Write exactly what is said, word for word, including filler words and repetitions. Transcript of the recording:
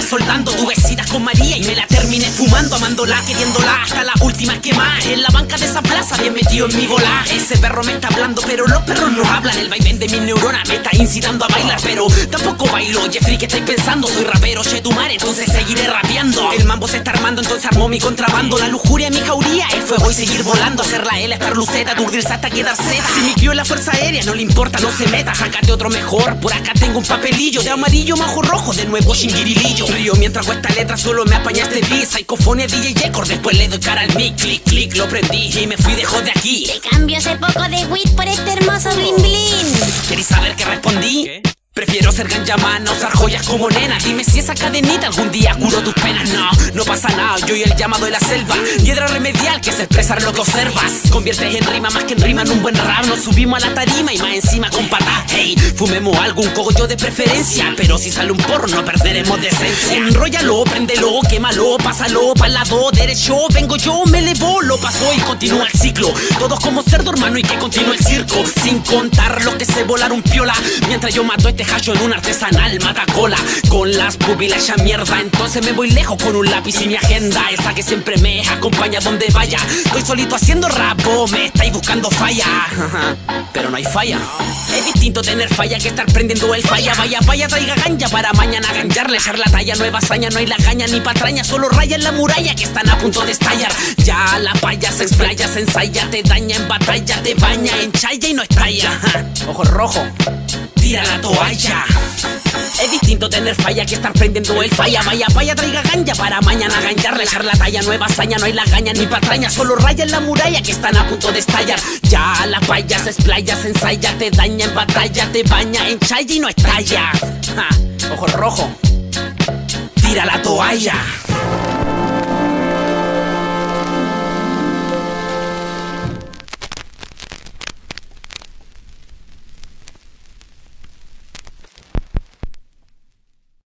soldando. Tuve citas con María y me la terminé fumando, amándola, queriéndola hasta la última que más. En la banca de esa plaza bien metido en mi bola. Ese perro me está hablando pero los perros no hablan. El vaivén de mis neuronas me está incitando a bailar, pero tampoco bailo. Jeffrey, ¿qué estáis pensando? Soy rapero, chetumare, entonces seguiré rapeando. El mambo se está armando, entonces armó mi contrabando. La lujuria en mi jauría es fuego y seguir volando. Hacer la L, estar luceta, aturdirse hasta quedar seda. Si me crió en la fuerza aérea, no le importa, no se meta. Sácate otro mejor, por acá tengo un papelillo de amarillo, majo rojo, de nuevo chinguirilillo. Río mientras hago esta letra, solo me apañaste beat. Psicofonía, D J J, después le doy cara al mic. Clic, clic, lo prendí y me fui de de aquí. Te cambio ese poco de weed por este hermoso blin blin. ¿Queréis saber qué respondí? ¿Qué? Prefiero ser ganjamana, usar joyas como nena. Dime si esa cadenita algún día curó tus penas. No, no pasa nada, yo y el llamado de la selva. Piedra remedial que es expresar lo que observas. Conviertes en rima más que en rima en un buen rap. Nos subimos a la tarima y más encima con patas. Hey, fumemos algo, un cogollo de preferencia. Pero si sale un porro no perderemos decencia. Enróllalo, préndelo, quémalo, pásalo pa'l lado derecho. Vengo yo, me elevo, lo pasó y continúa el ciclo. Todos como cerdo hermano y que continúe el circo. Sin contar lo que se volaron piola. Mientras yo mato este hacho en un artesanal matacola. Con las pupilas ya mierda, entonces me voy lejos con un lápiz y mi agenda. Esa que siempre me acompaña donde vaya. Estoy solito haciendo rap, oh, me estáis buscando falla. Pero no hay falla. Es distinto tener falla que estar prendiendo el falla. Vaya, vaya, traiga ganja para mañana ganjarle, echar la talla. Nueva hazaña, no hay la caña ni patraña. Solo raya en la muralla que están a punto de estallar. Ya la paya se explaya, se ensaya, te daña en batalla, te baña, enchaya y no estalla. Ojo rojo, tira la toalla. Es distinto tener falla que estar prendiendo el falla. Vaya, vaya, traiga ganja para mañana ganjarle, echar la talla. Nueva hazaña, no hay la caña ni patraña. Solo raya en la muralla que están a punto de estallar. Ya la paya se explaya, se ensaya, te daña en batalla, te baña, enchaya y no estalla. Ja, ojo rojo, tira la toalla.